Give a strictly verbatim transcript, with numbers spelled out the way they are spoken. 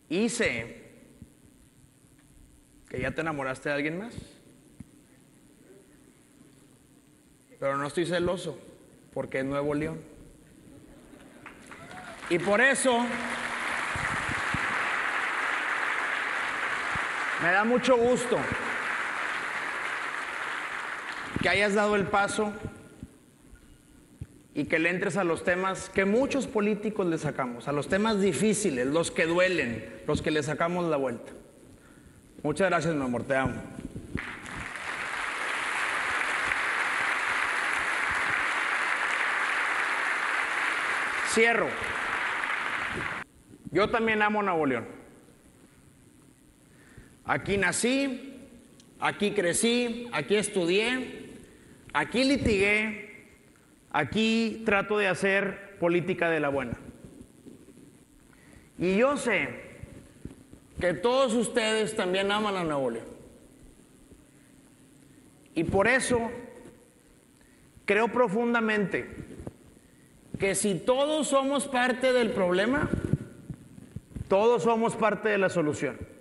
Y sé que ya te enamoraste de alguien más. Pero no estoy celoso, porque es Nuevo León. Y por eso me da mucho gusto que hayas dado el paso y que le entres a los temas que muchos políticos le sacamos, a los temas difíciles, los que duelen, los que le sacamos la vuelta. Muchas gracias, mi amor, te amo. Cierro. Yo también amo Nuevo León. Aquí nací, aquí crecí, aquí estudié, aquí litigué, aquí trato de hacer política de la buena. Y yo sé que todos ustedes también aman a Nuevo León. Y por eso creo profundamente que si todos somos parte del problema, todos somos parte de la solución.